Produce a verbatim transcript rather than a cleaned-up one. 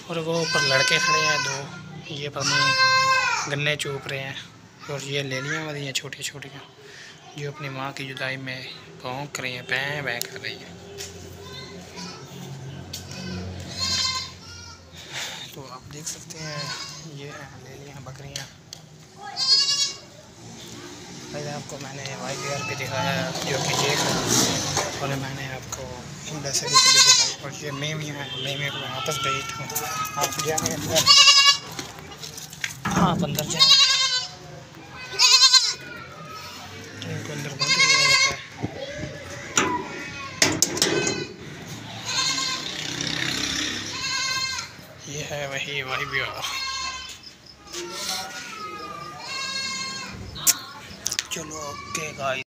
और वो ऊपर लड़के खड़े हैं दो, ये अपनी गन्ने चूप रहे हैं। और ये लेलियाँ वाली हैं छोटी छोटी जो अपनी माँ की जुदाई में भौंक रही हैं, पैं पैं कर रही हैं। तो आप देख सकते हैं ये हैं लेलियाँ बकरियाँ। पहले आपको मैंने वाई बी आर भी दिखाया जो कि ये है, और मैंने आपको इंडस्ट्री भी दिखाई। और ये मेमियाँ हैं, मेमियों को मैं वापस भेजता हूँ। आप जाएँ अंदर, आप अंदर जाएँ, इनको अंदर बंद किया जाता है। ये है वही वाई बी आर। चलो ओके गाइस।